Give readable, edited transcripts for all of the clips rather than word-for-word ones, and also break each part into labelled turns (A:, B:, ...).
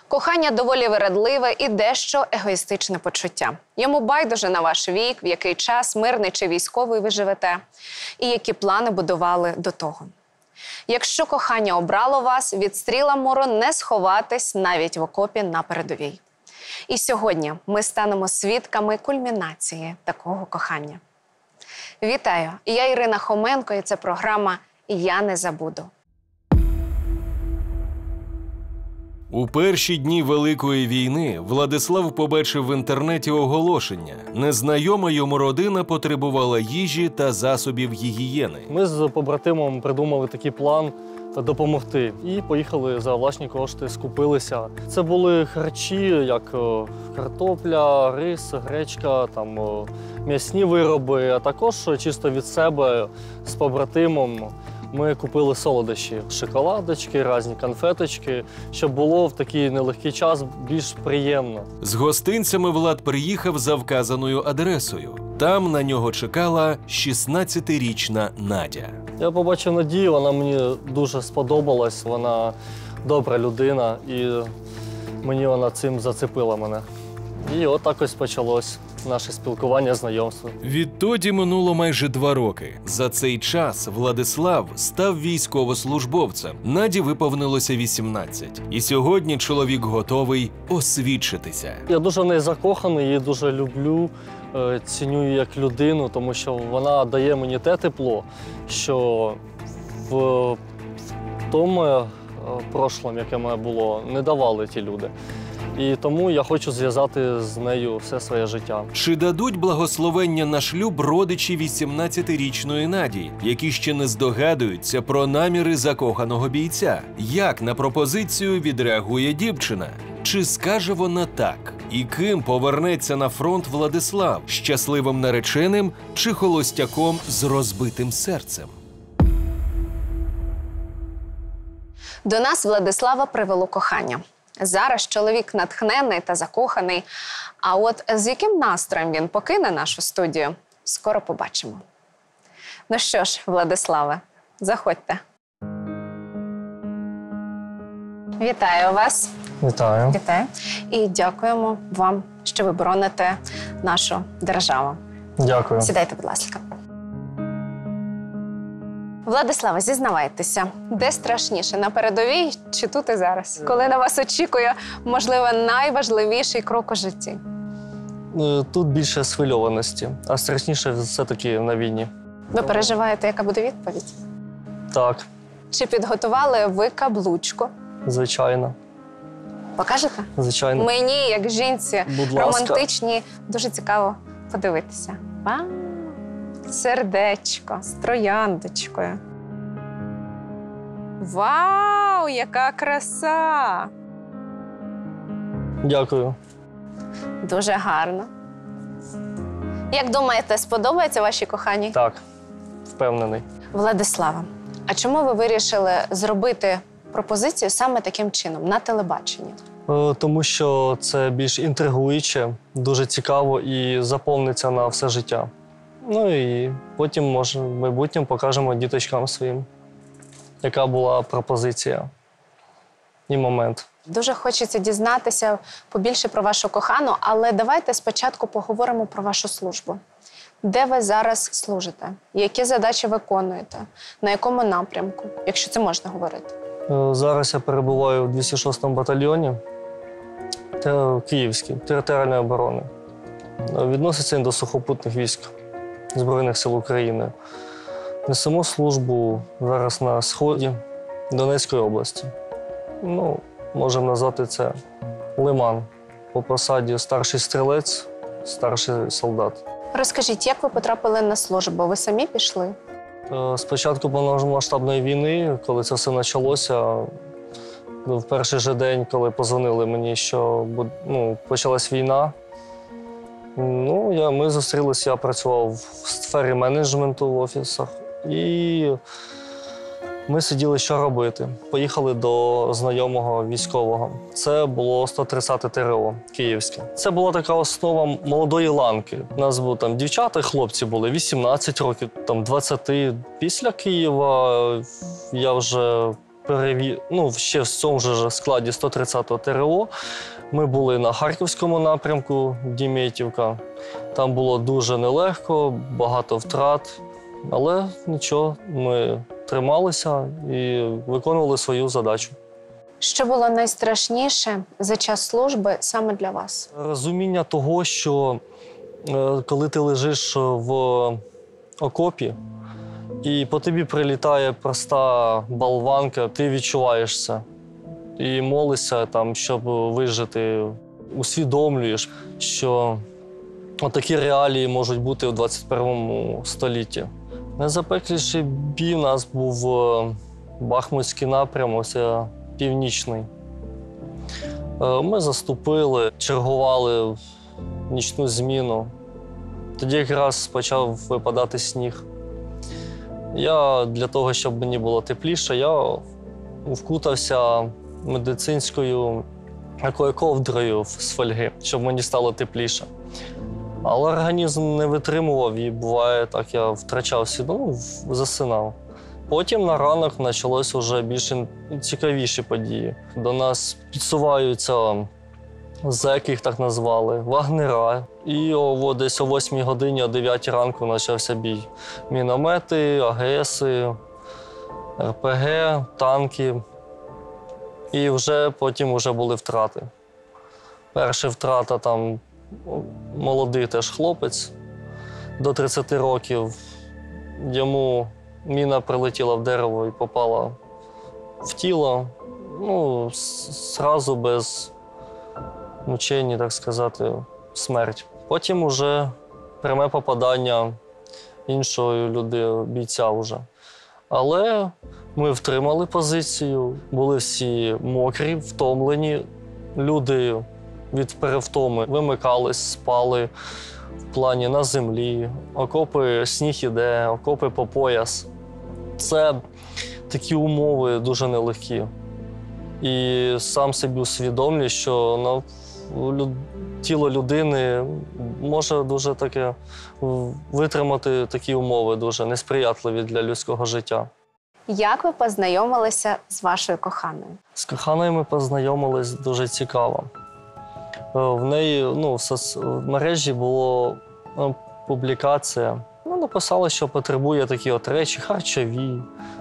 A: Кохання доволі вередливе і дещо егоїстичне почуття. Йому байдуже на ваш вік, в який час, мирний чи військовий ви живете, і які плани будували до того. Якщо кохання обрало вас, від стріла мору не сховатись навіть в окопі на передовій. І сьогодні ми станемо свідками кульмінації такого кохання. Вітаю! Я Ірина Хоменко, і це програма «Я не забуду».
B: У перші дні Великої війни Владислав побачив в інтернеті оголошення. Незнайома йому родина потребувала їжі та засобів гігієни.
C: Ми з побратимом придумали такий план допомогти. І поїхали за власні кошти, скупилися. Це були харчі, як картопля, рис, гречка, м'ясні вироби, а також чисто від себе з побратимом ми купили солодощі, шоколадочки, різні конфеточки, щоб було в такий нелегкий час більш приємно.
B: З гостинцями Влад приїхав за вказаною адресою. Там на нього чекала 16-річна Надя.
C: Я побачив Надію, вона мені дуже сподобалась, вона добра людина і мені вона цим зацепила мене. І отак ось почалось наше спілкування, знайомство.
B: Відтоді минуло майже 2 роки. За цей час Владислав став військовослужбовцем. Наді виповнилося 18. І сьогодні чоловік готовий освідчитися.
C: Я дуже в неї закоханий, її дуже люблю, ціню її як людину, тому що вона дає мені те тепло, що в тому прошлому, яке мене було, не давали ті люди. І тому я хочу зв'язати з нею все своє життя.
B: Чи дадуть благословення на шлюб родичі 18-річної Наді, які ще не здогадуються про наміри закоханого бійця? Як на пропозицію відреагує дівчина? Чи скаже вона так? І ким повернеться на фронт Владислав? Щасливим нареченим чи холостяком з розбитим серцем?
A: До нас Владислава привело кохання. Зараз чоловік натхнений та закоханий. А от з яким настроєм він покине нашу студію, скоро побачимо. Ну що ж, Владиславе, заходьте. Вітаю вас.
C: Вітаю.
A: Вітаю. І дякуємо вам, що ви бороните нашу державу.
C: Дякую.
A: Сідайте, будь ласка. Владиславе, зізнавайтеся, де страшніше, на передовій чи тут і зараз? Коли на вас очікує, можливо, найважливіший крок у житті?
C: Тут більше схвильованості, а страшніше все-таки на війні.
A: Ви переживаєте, яка буде відповідь?
C: Так,
A: Чи підготували ви каблучку?
C: звичайно.
A: Покажете?
C: Звичайно.
A: Мені, як жінці,
C: Будь ласка.
A: романтичні, дуже цікаво подивитися. Вау! Сердечко з трояндочкою. Вау, яка краса!
C: Дякую.
A: Дуже гарно. Як думаєте, сподобається вашій коханій?
C: Так, впевнений.
A: Владислава, а чому ви вирішили зробити пропозицію саме таким чином, на телебаченні?
C: Тому що це більш інтригуюче, дуже цікаво і заповниться на все життя. Ну і потім, може, в майбутньому покажемо діточкам своїм, яка була пропозиція і момент.
A: Дуже хочеться дізнатися побільше про вашу кохану, але давайте спочатку поговоримо про вашу службу. Де ви зараз служите? Які задачі виконуєте? На якому напрямку, якщо це можна говорити?
C: Зараз я перебуваю в 206-му батальйоні Київській, територіальної оборони. Відноситься він до сухопутних військ Збройних сил України. Несемо службу зараз на сході Донецької області. Ну, можемо назвати це Лиман. По посаді старший стрілець, старший солдат.
A: Розкажіть, як ви потрапили на службу? Ви самі пішли?
C: З початку повномасштабної війни, коли це все почалося, в перший же день, коли позвонили мені, що почалась війна, ми зустрілися, я працював в сфері менеджменту в офісах, і ми сиділи, що робити. Поїхали до знайомого військового. Це було 130-те ТРО Київське. Це була така основа молодої ланки. У нас були там дівчата, хлопці були 18 років, там 20. Після Києва я вже ще в цьому ж складі 130-го ТРО. Ми були на Харківському напрямку, Дімєтівка. Там було дуже нелегко, багато втрат, але нічого, ми трималися і виконували свою задачу.
A: Що було найстрашніше за час служби саме для вас?
C: Розуміння того, що коли ти лежиш в окопі, і по тобі прилітає проста болванка, ти відчуваєш це. І молишся, щоб вижити. Усвідомлюєш, що такі реалії можуть бути у 21 столітті. Найзапекліший бій у нас був Бахмутський напрямок, це північний. Ми заступили, чергували в нічну зміну. Тоді якраз почав випадати сніг. Я для того, щоб мені було тепліше, я вкутався медицинською такою ковдрою з фольги, щоб мені стало тепліше. Але організм не витримував і буває так, я втрачав свідомість, засинав. Потім на ранок почалися вже більш цікавіші події. До нас підсуваються зеки, їх так назвали, вагнера. І десь о 8 годині, о 9 ранку почався бій. Міномети, АГСи, РПГ, танки. І потім були втрати. Перша втрата там молодий теж хлопець до 30 років. Йому міна прилетіла в дерево і попала в тіло. Зразу без мучень, так сказати, смерть. Потім уже пряме попадання іншої бійця вже. Але ми втримали позицію, були всі мокрі, втомлені. Люди від перевтоми вимикались, спали в плані на землі. Окопи, сніг іде, окопи по пояс. Це такі умови дуже нелегкі. І сам собі усвідомлюю, що тіло людини може дуже таке витримати такі умови, дуже несприятливі для людського життя.
A: Як ви познайомилися з вашою коханою?
C: З коханою ми познайомились дуже цікаво. В неї в мережі була публікація. Написала, що потребує такі речі харчові,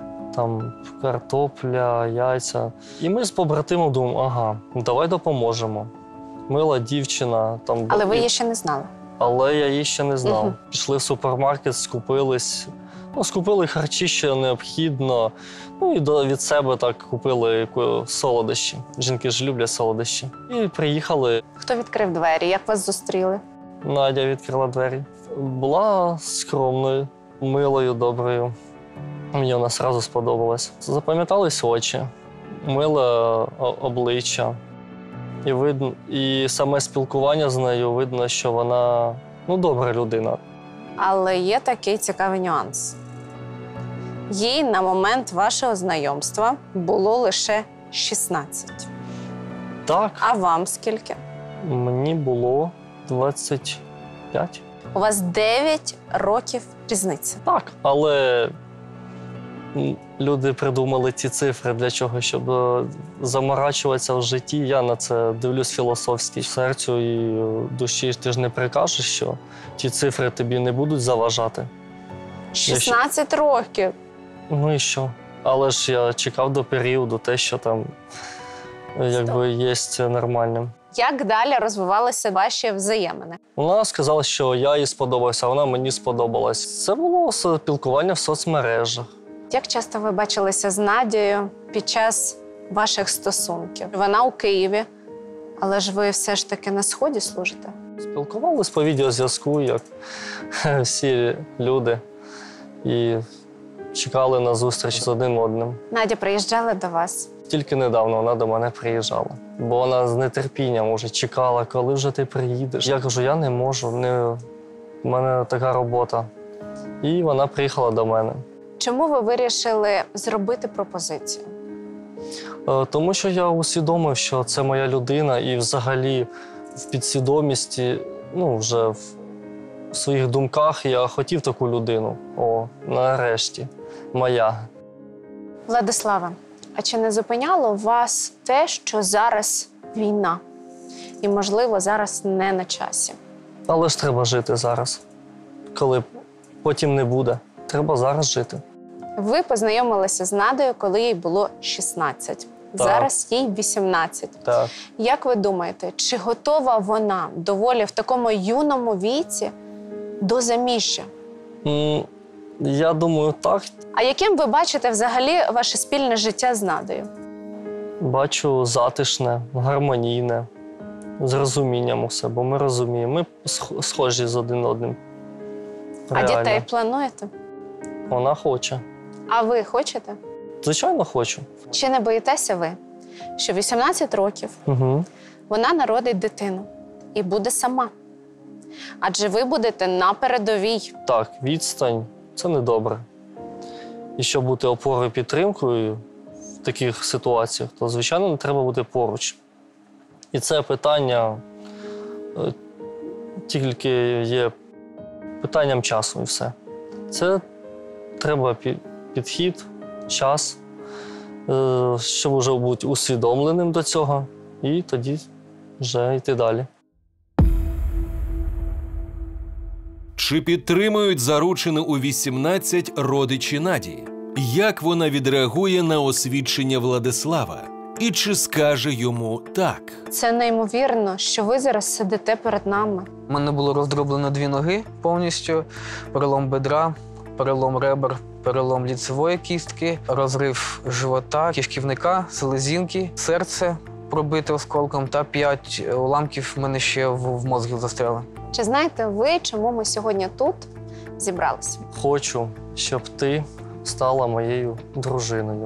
C: картопля, яйця. І ми з побратимом думаємо, давай допоможемо. Мила дівчина.
A: Але ви її ще не знали?
C: Але я її ще не знав. Пішли в супермаркет, скупились. Скупили харчі, що необхідно. І від себе так купили солодощі. Жінки ж люблять солодощі. І приїхали.
A: Хто відкрив двері? Як вас зустріли?
C: Надя відкрила двері. Була скромною, милою, доброю. Мені вона одразу сподобалась. Запам'ятались очі, миле обличчя. І саме спілкування з нею видно, що вона добра людина.
A: Але є такий цікавий нюанс. Їй на момент вашого знайомства було лише 16.
C: Так.
A: А вам скільки?
C: Мені було 25.
A: У вас 9 років різниці.
C: Так, але люди придумали ці цифри для чого? Щоб заморачуватися в житті. Я на це дивлюсь філософськи. Серцю і душі ти ж не прикажеш, що ті цифри тобі не будуть заважати.
A: 16 років?
C: Ну і що? Але ж я чекав до періоду те, що там є нормальним.
A: Як далі розвивалися ваші взаємини?
C: Вона сказала, що я їй сподобався, а вона мені сподобалась. Це було спілкування в соцмережах.
A: Як часто ви бачилися з Надією під час ваших стосунків? Вона у Києві, але ж ви все ж таки на Сході служите?
C: Спілкувались по відеозв'язку, як всі люди, і чекали на зустріч з одним одним.
A: Надя приїжджала до вас?
C: Тільки недавно вона до мене приїжджала, бо вона з нетерпінням уже чекала, коли вже ти приїдеш. Я кажу, я не можу, в мене така робота. І вона приїхала до мене.
A: Чому ви вирішили зробити пропозицію?
C: Тому що я усвідомив, що це моя людина, і взагалі в підсвідомості, вже в своїх думках я хотів таку людину. Нарешті, моя.
A: Владислава, А чи не зупиняло вас те, що зараз війна? І, можливо, зараз не на часі?
C: Але ж треба жити зараз, коли потім не буде. Треба зараз жити.
A: Ви познайомилися з Надею, коли їй було 16. Зараз їй 18.
C: Так.
A: Як ви думаєте, чи готова вона доволі в такому юному віці до заміжжя?
C: Я думаю, так.
A: А яким ви бачите взагалі ваше спільне життя з Надею?
C: Бачу затишне, гармонійне, з розумінням усе, бо ми розуміємо. Ми схожі з один одним. Реально.
A: А дітей плануєте?
C: Вона хоче.
A: А ви хочете?
C: Звичайно, хочу.
A: Чи не боїтеся ви, що 18 років
C: Угу.
A: вона народить дитину і буде сама? Адже ви будете на передовій.
C: Так, відстань – це недобре. І щоб бути опорою, підтримкою в таких ситуаціях, то, звичайно, не треба бути поруч. І це питання тільки є питанням часу і все. Це треба підхід, час, щоб вже бути усвідомленим до цього, і тоді вже йти далі.
B: Чи підтримують заручену у 18 родичі Надії? Як вона відреагує на освідчення Владислава? І чи скаже йому так?
A: Це неймовірно, що ви зараз сидите перед нами.
D: У мене було роздроблено 2 ноги повністю, перелом бедра, перелом ребер, перелом ліцевої кістки, розрив живота, кишківника, селезінки, серце пробите осколком та 5 уламків в мене ще в мозку застряли.
A: Чи знаєте ви, чому ми сьогодні тут зібралися?
C: Хочу, щоб ти стала моєю дружиною.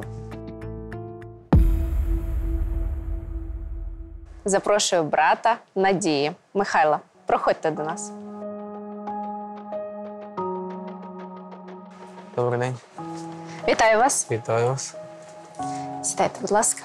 A: Запрошую брата Надії. Михайла, проходьте до нас.
D: Добрий день.
A: Вітаю вас.
D: Вітаю вас.
A: Сідайте, будь ласка.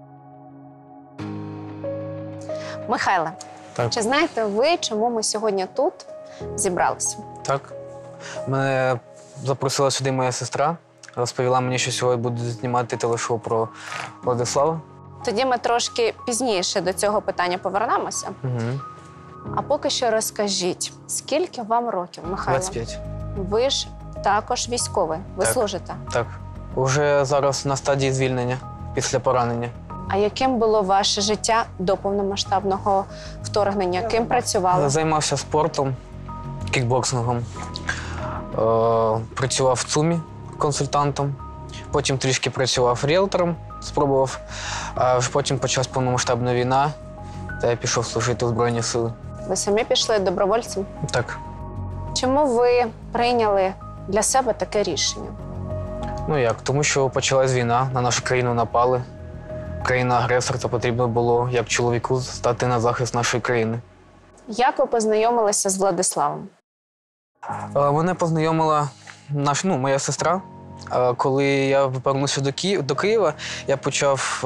A: Михайле,
D: Так.
A: чи знаєте ви, чому ми сьогодні тут зібралися?
D: Так. Мене запросила сюди моя сестра, розповіла мені, що сьогодні буде знімати телешоу про Владислава.
A: Тоді ми трошки пізніше до цього питання повернемося.
D: Угу.
A: А поки що розкажіть, скільки вам років, Михайло?
D: 25.
A: Ви ж також військовий, ви
D: Так.
A: служите.
D: Так. Уже зараз на стадії звільнення після поранення.
A: А яким було ваше життя до повномасштабного вторгнення? Ким працювали?
D: Займався спортом, кікбоксингом. Працював в ЦУМі консультантом. Потім трішки працював ріелтором, спробував. А вже потім почалась повномасштабна війна, та я пішов служити в Збройні Сили.
A: Ви самі пішли добровольцем?
D: Так.
A: Чому ви прийняли для себе таке рішення?
D: Ну як? Тому що почалась війна, на нашу країну напали. Країна-агресор, то потрібно було, як чоловіку, стати на захист нашої країни.
A: Як ви познайомилися з Владиславом?
D: Мене познайомила моя сестра. Коли я повернувся до Києва, я почав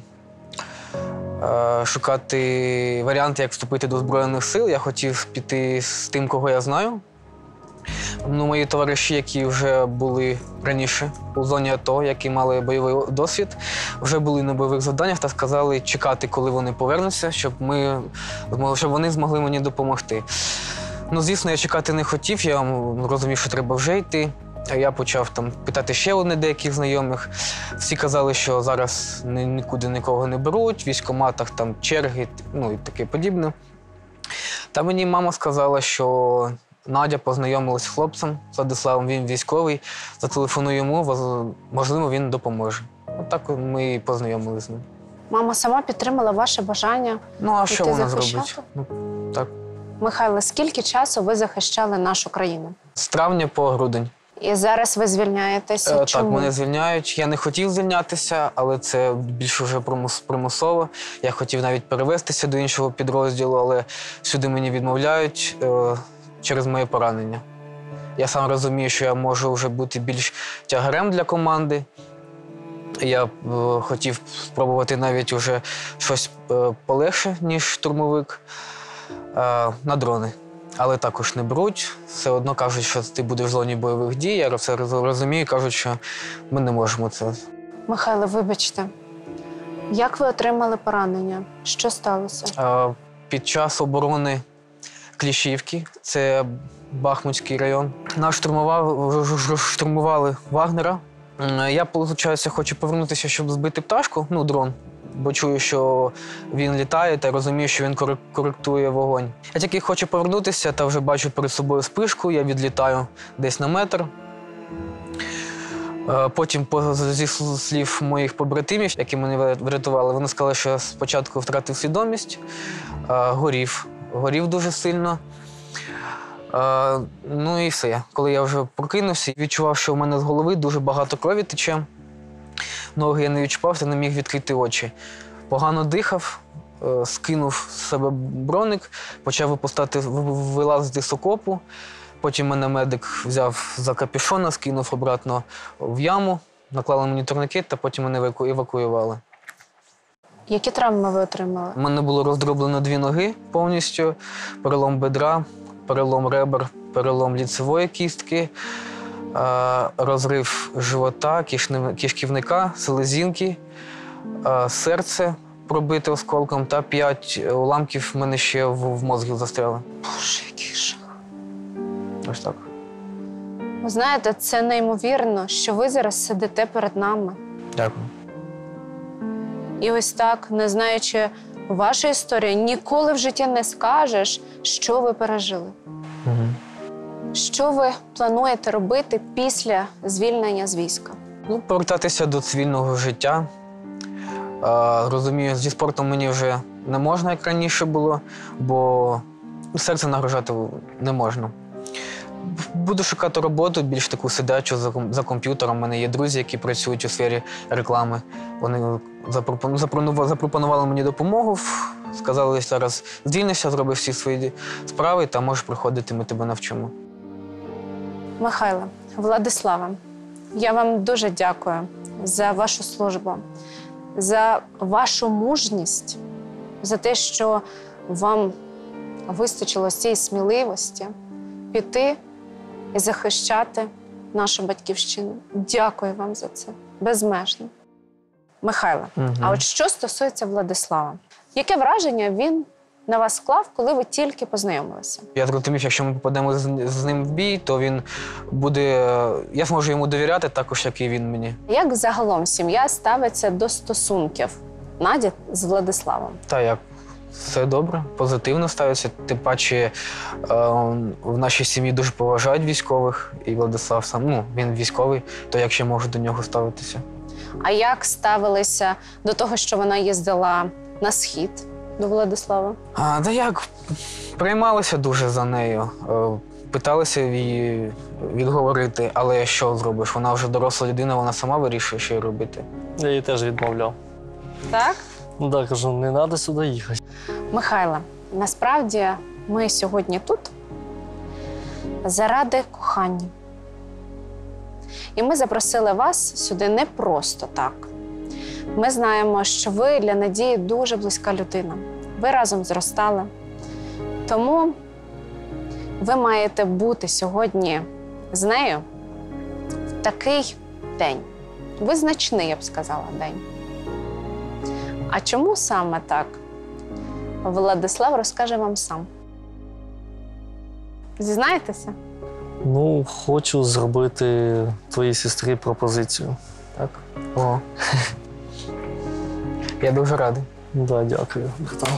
D: шукати варіанти, як вступити до Збройних сил. Я хотів піти з тим, кого я знаю. Мої товариші, які вже були раніше у зоні АТО, які мали бойовий досвід, вже були на бойових завданнях та сказали чекати, коли вони повернуться, щоб вони змогли мені допомогти. Звісно, я чекати не хотів, я розумів, що треба вже йти. Я почав питати ще у деяких знайомих. Всі казали, що зараз нікуди нікого не беруть, в військкоматах черги, і таке подібне. Та мені мама сказала, що Надя познайомилась з хлопцем, з Владиславом, він військовий, зателефоную йому, можливо, він допоможе. Так ми і познайомилися з ним.
A: Мама сама підтримала ваше бажання
D: А що
A: піти
D: вона
A: захищати?
D: зробить? Так.
A: Михайло, скільки часу ви захищали нашу країну?
D: З травня по грудень.
A: І зараз ви звільняєтеся? Чому?
D: Так, мене звільняють. Я не хотів звільнятися, але це більше вже примусово. Я хотів навіть перевестися до іншого підрозділу, але сюди мені відмовляють через моє поранення. Я сам розумію, що я можу вже бути більш тягарем для команди. Я хотів спробувати навіть уже щось полегше, ніж штурмовик, на дрони. Але також не беруть. Все одно кажуть, що ти будеш в зоні бойових дій. Я все розумію, кажуть, що ми не можемо це.
A: Михайло, вибачте, як ви отримали поранення? Що сталося?
D: Під час оборони Кліщівки, це Бахмутський район, нас штурмували Вагнера. Я, виходить, хочу повернутися, щоб збити пташку, дрон, бо чую, що він літає та розумію, що він коректує вогонь. Я тільки хочу повернутися та вже бачу перед собою спишку, я відлітаю десь на метр. Потім, зі слів моїх побратимів, які мене врятували, вони сказали, що я спочатку втратив свідомість, горів дуже сильно. Ну і все. Коли я вже прокинувся, відчував, що в мене з голови дуже багато крові тече. Ноги я не відчував, не міг відкрити очі. Погано дихав, скинув з себе броник, почав вилазити з окопу. Потім мене медик взяв за капюшона, скинув обратно в яму, наклали мені турнікет та потім мене евакуювали.
A: Які травми ви отримали?
D: У мене було роздроблено 2 ноги повністю, перелом бедра, перелом ребер, перелом ліцевої кістки, розрив живота, кишківника, селезінки, серце пробите осколком та 5 уламків в мене ще в мозку застряли.
A: Боже, який жах.
D: Ось так.
A: Ви знаєте, це неймовірно, що ви зараз сидите перед нами.
D: Дякую.
A: І ось так, не знаючи вашої історії, ніколи в житті не скажеш, що ви пережили.
D: Угу.
A: Що ви плануєте робити після звільнення з війська?
D: Повертатися до цивільного життя. Розумію, зі спортом мені вже не можна, як раніше було, бо серце нагружати не можна. Буду шукати роботу, більш таку сидячу за комп'ютером. У мене є друзі, які працюють у сфері реклами. Вони запропонували мені допомогу, сказали, що зараз звільнишся, зроби всі свої справи та можеш приходити, ми тебе навчимо.
A: Михайло, Владислава, я вам дуже дякую за вашу службу, за вашу мужність, за те, що вам вистачило цієї сміливості піти і захищати нашу батьківщину. Дякую вам за це. Безмежно. Михайло, а от що стосується Владислава? Яке враження він на вас склав, коли ви тільки познайомилися?
D: Я зрозумів, якщо ми попадемо з ним в бій, то він буде... Я зможу йому довіряти також, як і він мені. Як
A: загалом сім'я ставиться до стосунків Наді з Владиславом?
D: Та як? Все добре, позитивно ставиться. Тим паче в нашій сім'ї дуже поважають військових, і Владислав сам, він військовий, то як ще можу до нього ставитися?
A: А як ставилися до того, що вона їздила на схід до Владислава?
D: Та як, приймалися дуже за нею, питалися її відговорити, але що зробиш? Вона вже доросла людина, вона сама вирішує, що їй робити.
C: Я її теж відмовляв.
A: Так?
C: Так, кажу, не треба сюди їхати.
A: Михайло, насправді ми сьогодні тут заради кохання. І ми запросили вас сюди не просто так. Ми знаємо, що ви для Надії дуже близька людина. Ви разом зростали. Тому ви маєте бути сьогодні з нею в такий день. Визначний, я б сказала, день. А чому саме так? Владислав розкаже вам сам. Зізнаєтеся?
C: Хочу зробити твоїй сестрі пропозицію.
D: Так? О. Я дуже радий.
C: Да, дякую, братан.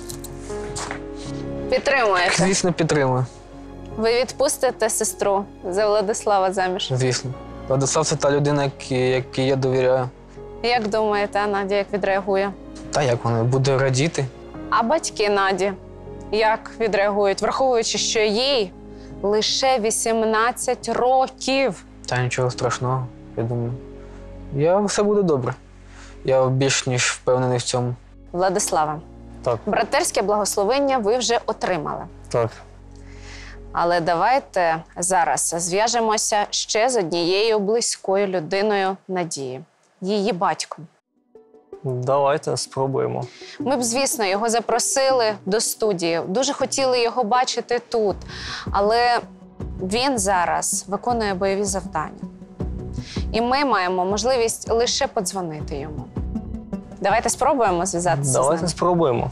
A: Підтримуєте?
D: Звісно, підтримую.
A: Ви відпустите сестру за Владислава заміж?
D: Звісно. Владислав – це та людина, якій я довіряю.
A: Як думаєте, Надя, як відреагує?
D: Та як вона буде радіти?
A: А батьки Наді як відреагують, враховуючи, що їй лише 18 років?
D: Та нічого страшного, я думаю. Все буде добре. Я більш ніж впевнений в цьому.
A: Владислава,
C: Так.
A: братерське благословення ви вже отримали.
C: Так.
A: Але давайте зараз зв'яжемося ще з однією близькою людиною Надії – її батьком.
C: Давайте спробуємо.
A: Ми б, звісно, його запросили до студії. Дуже хотіли його бачити тут. Але він зараз виконує бойові завдання. І ми маємо можливість лише подзвонити йому. Давайте спробуємо зв'язатися з ним.
C: Давайте спробуємо.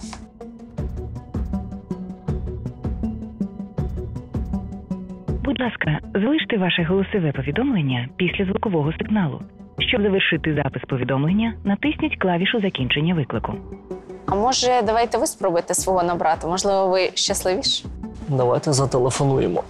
E: Будь ласка, залиште ваше голосове повідомлення після звукового сигналу. Щоб завершити запис повідомлення, натисніть клавішу закінчення виклику.
A: А може, давайте ви спробуєте свого набрати? Можливо, ви щасливіші?
C: Давайте зателефонуємо.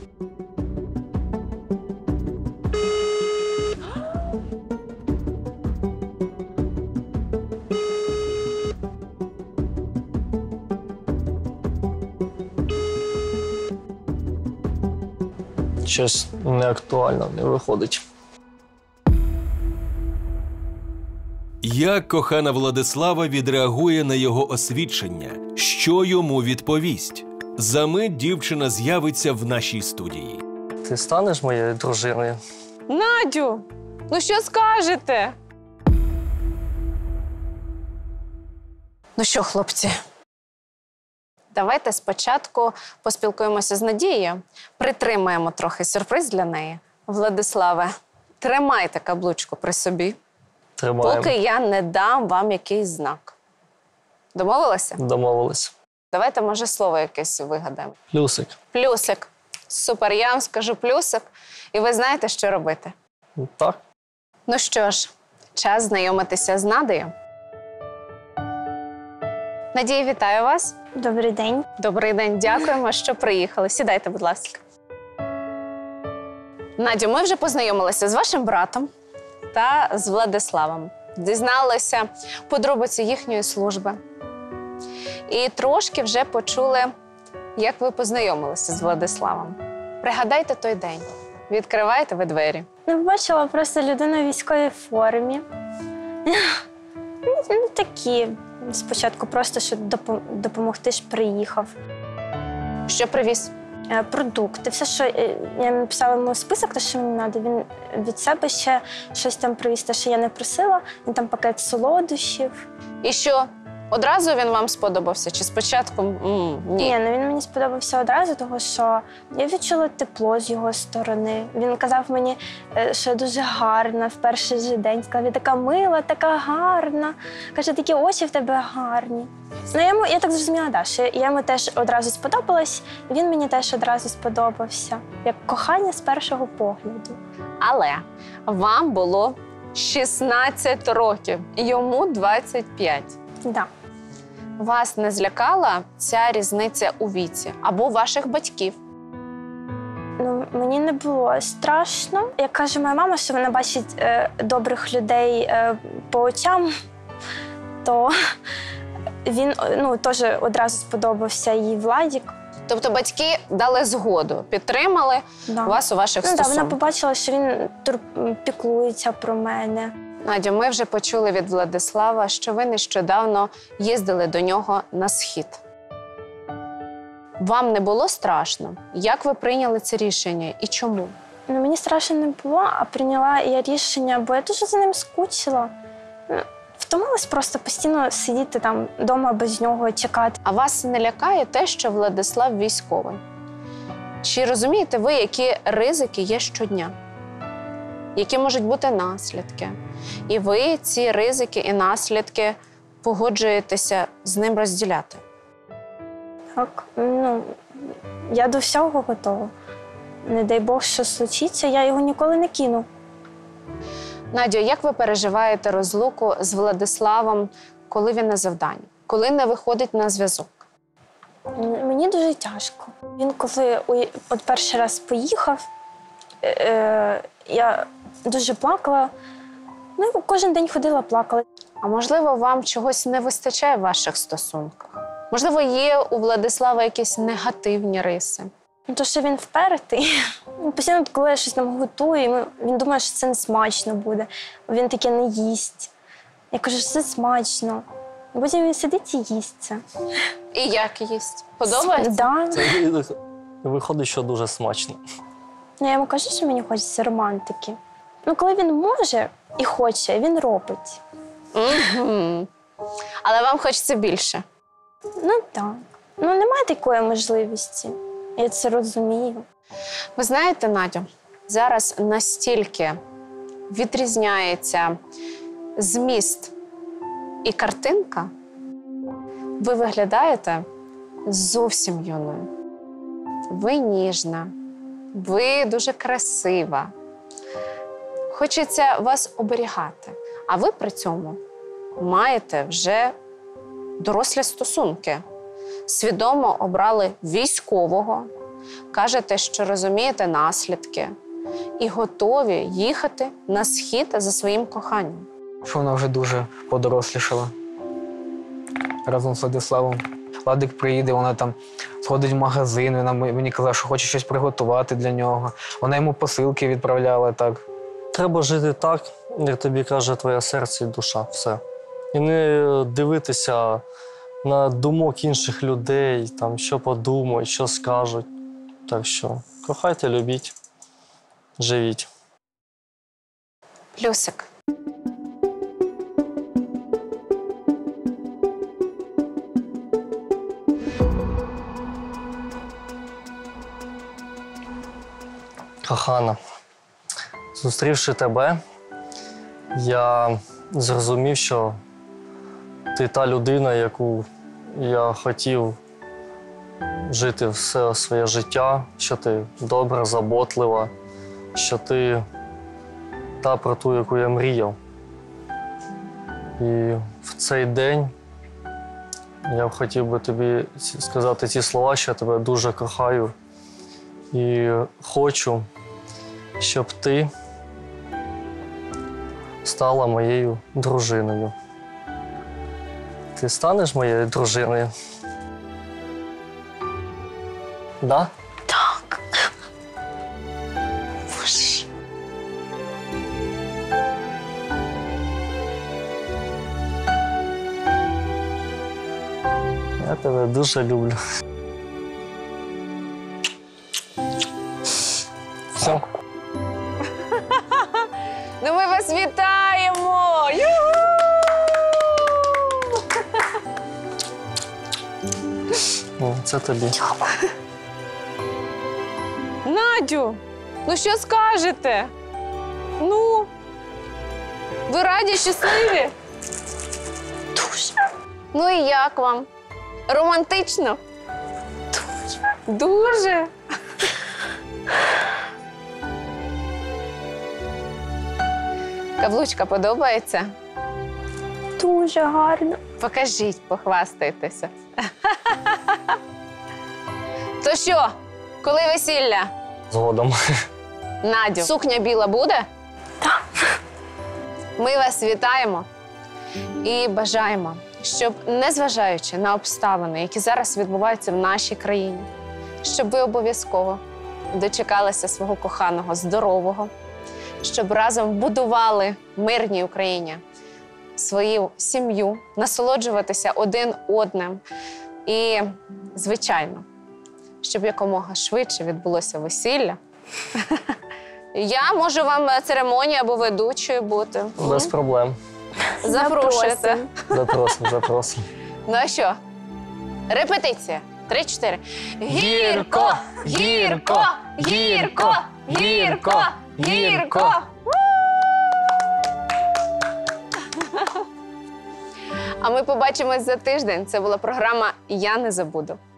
C: Щось неактуально, не виходить.
B: Як кохана Владислава відреагує на його освідчення? Що йому відповість? Замить дівчина з'явиться в нашій студії.
C: Ти станеш моєю дружиною?
A: Надю, ну що скажете? Ну що, хлопці? Давайте спочатку поспілкуємося з Надією, притримаємо трохи сюрприз для неї. Владиславе, тримайте каблучку при собі,
C: Тримаємо.
A: поки я не дам вам якийсь знак. Домовилися?
C: Домовились.
A: Давайте, може, слово якесь вигадаємо.
C: Плюсик.
A: Плюсик. Супер, я вам скажу плюсик, і ви знаєте, що робити.
C: Так.
A: Ну що ж, час знайомитися з Надею. Надія, вітаю вас.
F: Добрий день.
A: Добрий день, дякуємо, що приїхали. Сідайте, будь ласка. Надю, ми вже познайомилися з вашим братом та з Владиславом. Дізналися подробиці їхньої служби. І трошки вже почули, як ви познайомилися з Владиславом. Пригадайте той день. Відкривайте ви двері.
F: Побачила просто людину в військовій формі. Ну, такі. Спочатку просто, щоб допомогти ж приїхав.
A: Що привіз?
F: Продукти. Все, що я написала йому список, те, що мені треба. Він від себе ще щось там привіз, те, що я не просила. Він там пакет солодощів.
A: І що? Одразу він вам сподобався? Чи спочатку ні?
F: Ні, ну він мені сподобався одразу, тому що я відчула тепло з його сторони. Він казав мені, що я дуже гарна в перший же день. Сказав, я така мила, така гарна. Каже, такі очі в тебе гарні. Ну, я так зрозуміла, да, що я йому теж одразу сподобалась, і він мені теж одразу сподобався. Як кохання з першого погляду.
A: Але вам було 16 років, йому 25.
F: Да.
A: Вас не злякала ця різниця у віці або ваших батьків?
F: Ну, мені не було страшно. Як каже моя мама, що вона бачить добрих людей по очам, то він теж одразу сподобався їй Владік.
A: Тобто батьки дали згоду, підтримали вас у ваших стосунках?
F: Вона побачила, що він піклується про мене.
A: Надю, ми вже почули від Владислава, що ви нещодавно їздили до нього на схід. Вам не було страшно? Як ви прийняли це рішення і чому?
F: Ну, мені страшно не було, а прийняла я рішення, бо я дуже за ним скучила. Втомилась просто постійно сидіти там вдома без нього, чекати.
A: А вас не лякає те, що Владислав військовий? Чи розумієте ви, які ризики є щодня? Які можуть бути наслідки? І ви ці ризики і наслідки погоджуєтеся з ним розділяти?
F: Так, я до всього готова. Не дай Бог, що случиться, я його ніколи не кину.
A: Надю, як ви переживаєте розлуку з Владиславом, коли він на завданні? Коли не виходить на зв'язок?
F: Мені дуже тяжко. Він коли перший раз поїхав, я дуже плакала. Кожен день ходила, плакала.
A: А можливо, вам чогось не вистачає в ваших стосунках? Можливо, є у Владислава якісь негативні риси?
F: То, що він впертий. Постійно, коли я щось нам готую, він думає, що це не смачно буде. Він таке не їсть. Я кажу, що це смачно. Потім він сидить і їсть це.
A: І як їсть? Подобається?
F: Да.
C: Це виходить, що дуже смачно.
F: Я йому кажу, що мені хочеться романтики. Коли він може і хоче, він робить.
A: Але вам хочеться більше?
F: Так. Немає такої можливості. Я це розумію.
A: Ви знаєте, Надю, зараз настільки відрізняється зміст і картинка, ви виглядаєте зовсім юною. Ви ніжна, ви дуже красива. Хочеться вас оберігати, а ви при цьому маєте вже дорослі стосунки. Свідомо обрали військового, кажете, що розумієте наслідки і готові їхати на схід за своїм коханням.
D: Що вона вже дуже подорослішала разом з Владиславом. Владик приїде, вона там сходить в магазин, вона мені казала, що хоче щось приготувати для нього. Вона йому посилки відправляла, так.
C: Треба жити так, як тобі каже твоє серце і душа. Все. І не дивитися на думок інших людей, там, що подумають, що скажуть. Так що кохайте, любіть, живіть.
A: Плюсик.
C: Кохана, зустрівши тебе, я зрозумів, що ти та людина, яку я хотів жити все своє життя, що ти добра, заботлива, що ти та про ту, яку я мріяв. І в цей день я б хотів би тобі сказати ці слова, що я тебе дуже кохаю і хочу, щоб ти стала моєю дружиною. Ти станеш моєю дружиною? Да?
F: Так.
A: Боже.
C: Я тебе дуже люблю. Все.
A: Ну ми вас вітаємо!
C: О, це тобі.
A: Надю, ну що скажете? Ну, ви раді, щасливі?
F: Дуже.
A: Ну і як вам? Романтично? Дуже. Каблучка подобається?
F: Дуже гарно.
A: Покажіть, похвастайтеся. То що, коли весілля?
C: Згодом.
A: Надю, сукня біла буде?
F: Так.
A: Ми вас вітаємо і бажаємо, щоб, незважаючи на обставини, які зараз відбуваються в нашій країні, щоб ви обов'язково дочекалися свого коханого, здорового, щоб разом будували в мирній Україні свою сім'ю, насолоджуватися один одним. І, звичайно, щоб якомога швидше відбулося весілля. Я можу вам церемонію або ведучою бути.
C: Без проблем.
A: Запрошуєте.
C: Запросимо, запросимо.
A: Ну а що? Репетиція. 3-4. Гірко! Гірко! Гірко! Гірко! Гірко! А ми побачимось за тиждень. Це була програма «Я не забуду».